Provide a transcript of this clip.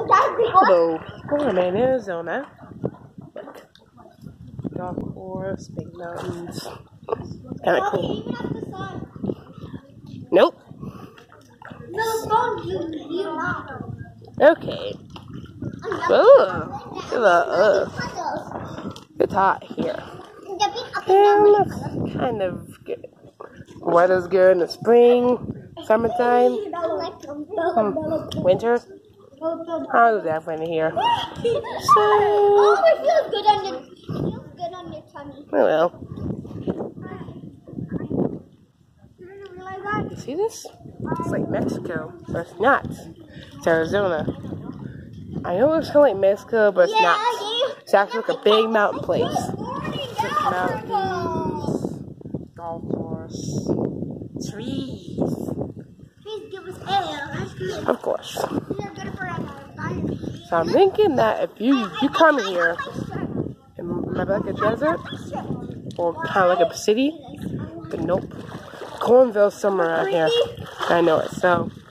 Hello, I'm in Arizona. Look, golf course, big mountains. Kind of cool. Nope. Okay. It's hot here. And kind of good. Weather's good in the spring, summertime, winter. How's that in here? So, it feels good on your tummy. Well. Realize that? You see this? It's like Mexico, but it's not. It's Arizona. I know it's kind of like Mexico, but it's not. It's actually like a big mountain place. Big mountains, golf course, trees. Please give us air. Of course. So I'm thinking that if you come here, it might be like a desert or kind of like a city, but nope. Cornville's somewhere around here. I know it. So